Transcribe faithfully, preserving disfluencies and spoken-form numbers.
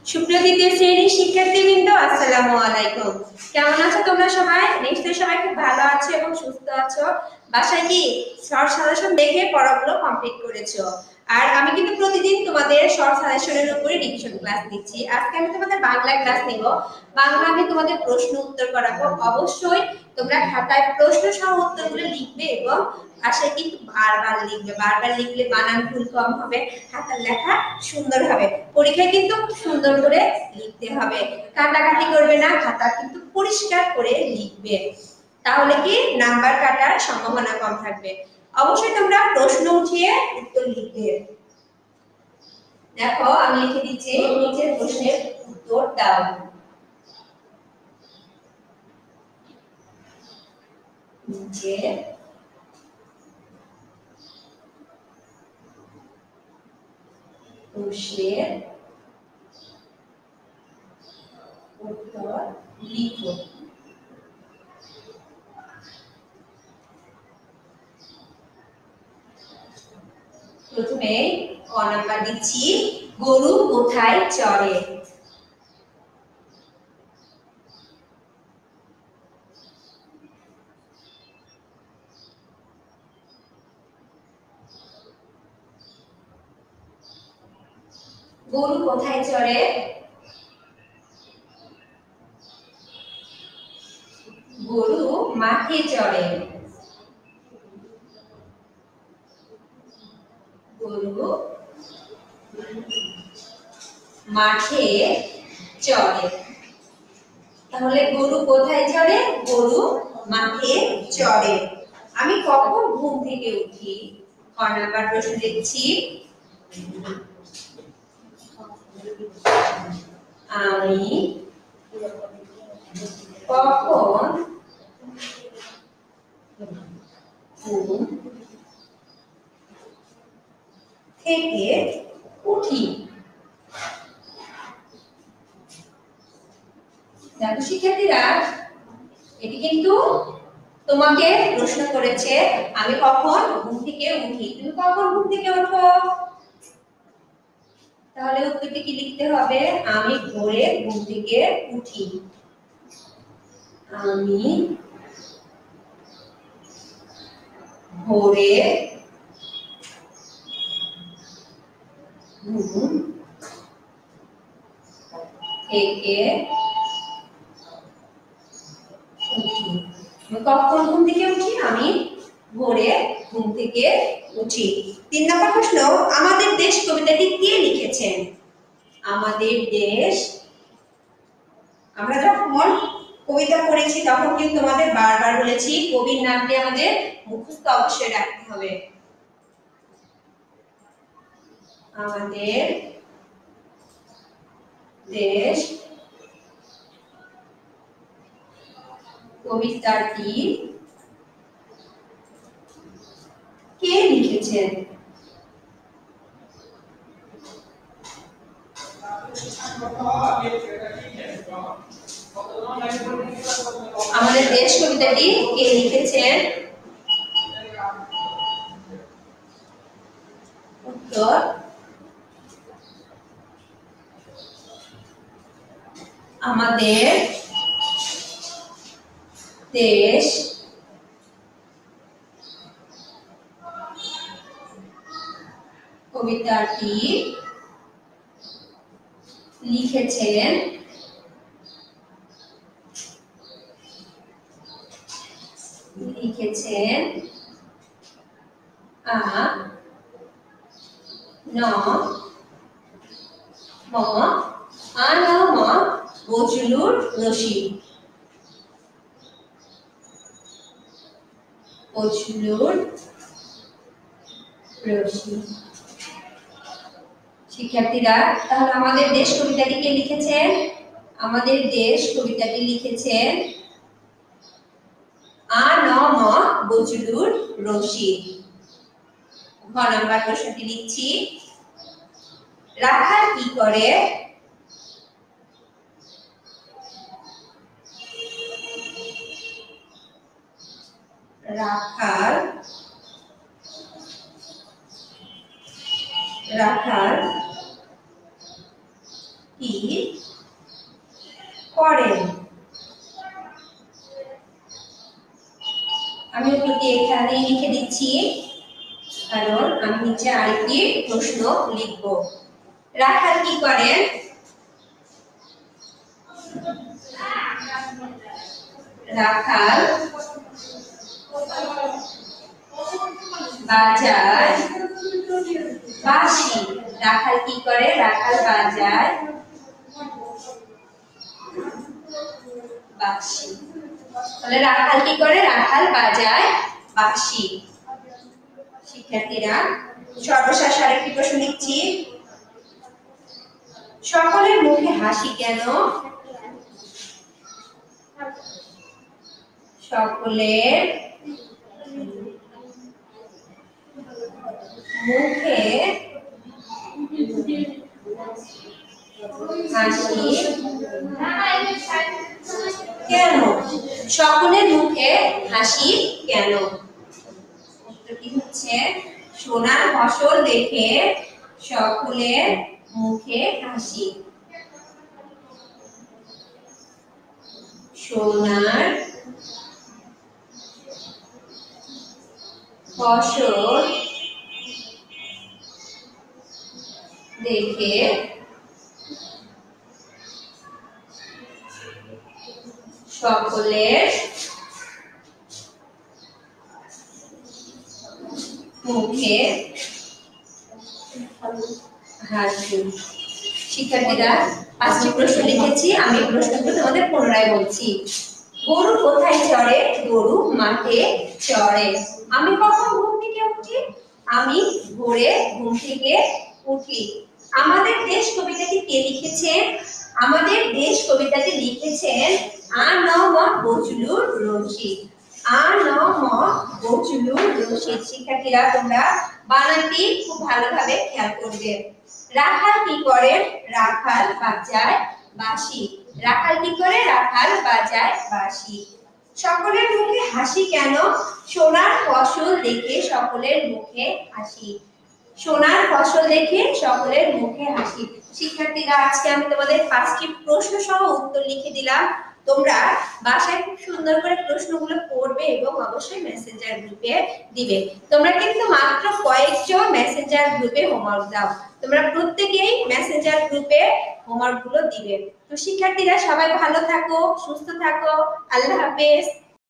সুপ্রিয় দ্বিতীয় শ্রেণীর শিক্ষার্থীবৃন্দ, আসসালামু আলাইকুম। কেমন আছো তোমরা সবাই? নিশ্চয়ই সবাই খুব ভালো আছো এবং সুস্থ আছো। বাসায় কি শর্ট সাজেশন দেখে পড়াগুলো কমপ্লিট করেছো? আর আমি কিন্তু প্রতিদিন তোমাদের শর্ট সাজেশনের উপরে রিভিশন ক্লাস দিচ্ছি। আজকে আমি তোমাদের বাংলা ক্লাস নেব। বাংলা আমি তোমাদের প্রশ্ন উত্তর করাবো। অবশ্যই তোমরা খাতায় প্রশ্ন সহ উত্তরগুলো লিখবে এবং ভাষায় কিন্তু বারবার লিখবে। বারবার লিখলে বানান ভুল কম হবে, খাতার লেখা সুন্দর হবে। পরীক্ষায় কিন্তু সুন্দর করে লিখতে হবে, কাটাকাটি করবে না, খাতা কিন্তু পরিষ্কার করে লিখবে। তাহলে কি নাম্বার কাটার সম্ভাবনা কম থাকবে। অবশ্যই তোমরা প্রশ্ন উঠিয়ে উত্তর লিখবে। দেখো আমি লিখে দিচ্ছি, নিচের প্রশ্নের উত্তর দাও। নিচে প্রশ্নের উত্তর লিখো। প্রথমে ক নাম্বার দিচ্ছি, গরু কোথায় চড়ে? গরু কোথায় চড়ে? গরু মাঠে চড়ে। গরু মাঠে চড়ে। তাহলে গরু কোথায় চড়ে? গরু মাঠে চড়ে। আমি কখন ঘুম থেকে উঠি? ক নাম্বার প্রশ্ন দেখছি, আমি কখন ঘুম থেকে উঠি? দেখো শিক্ষার্থীরা, এটি কিন্তু তোমাকে প্রশ্ন করেছে আমি কখন ঘুম থেকে উঠি। তুমি কখন ঘুম থেকে ওঠো? তাহলে উত্তরটি কি লিখতে হবে? আমি ভোরে ঘুম থেকে উঠি। আমি ভোরে ঘুম থেকে উঠি। কখন ঘুম থেকে উঠি? আমি ভোরে ঘুম থেকে উঠি। তিন নম্বর প্রশ্ন, আমাদের দেশ কবিতাটি কে লিখেছেন? আমাদের দেশ, আমরা যখন কবিতা পড়েছি তখন কিন্তু তোমাদের বারবার বলেছি কবির নামটি আমাদের মুখস্থ অবশ্যই রাখতে হবে। আমাদের দেশ কবিতাটি কে লিখেছেন? আমাদের দেশ কবিতাটি কে লিখেছেন? উত্তর, আমাদের দেশ কবিতাটি লিখেছেন লিখেছেন আ ন ম আ ন ম বজলুর রশিদ। বজলুর রশিদ। শিক্ষার্থীরা, তাহলে আমাদের দেশ কবিতাটি কে লিখেছেন? আমাদের দেশ কবিতাটি লিখেছেন আ ন ম বজলুর রশিদ। ঘ নাম্বার প্রশ্নটি লিখছি, রাখাল কি করে? রাখাল রাখাল কি করেন? আমি উত্তরটি এখানে লিখে দিচ্ছি, কারণ আমি নিচে আরেকটি প্রশ্ন লিখব। রাখাল কি করেন? রাখাল বাজায় বাঁশি। রাখাল কি করে? রাখাল বাজায় বাঁশি। তাহলে রাখাল কি করে? রাখাল বাজায় বাঁশি। শিক্ষার্থীরা, সর্বশেষ আরেকটি প্রশ্ন লিখছি। সকলের মুখে হাসি কেন? সকলের মুখে হাসি কেন? সকলের মুখে হাসি কেন? উত্তরটি হচ্ছে, সোনার ফসল দেখে সকলের মুখে হাসি। সোনার ফসল দেখে সকলের মুখে হাসি। শিক্ষার্থীরা, পাঁচটি প্রশ্ন লিখেছি, আমি প্রশ্নগুলো তোমাদের পুনরায় বলছি। গরু কোথায় চড়ে? গরু মাঠে চড়ে। আমি কখন ঘুম থেকে উঠি? আমি ভোরে ঘুম থেকে উঠি। আমাদের দেশ কবিতাটি কে লিখেছেন? আমাদের দেশ কবিতাটি লিখেছেন আ ন ম বজলুর রশিদ। আ ন ম বজলুর রশিদ। শিক্ষার্থীরা, তোমরা বানানটি খুব ভালোভাবে খেয়াল করবে। রাখাল কি করে? রাখাল বাজায় বাঁশি। রাখাল কি করে? রাখাল বাজায় বাঁশি। সকলের মুখে হাসি কেন? সোনার ফসল দেখে সকলের মুখে হাসি। সোনার ফসল দেখে সকলের মুখে হাসি। শিক্ষার্থীরা, আজকে আমি তোমাদের পাঁচটি প্রশ্ন সহ উত্তর লিখে দিলাম। তোমরা বাসায় খুব সুন্দর করে প্রশ্নগুলো পড়বে এবং অবশ্যই মেসেঞ্জার গ্রুপে দিবে। তোমরা কিন্তু মাত্র কয়েকজন মেসেঞ্জার গ্রুপে হোমওয়ার্ক দাও। তোমরা প্রত্যেকেই মেসেঞ্জার গ্রুপে হোমওয়ার্ক গুলো দিবে। তো শিক্ষার্থীরা, সবাই ভালো থাকো, সুস্থ থাকো। আল্লাহ হাফেজ।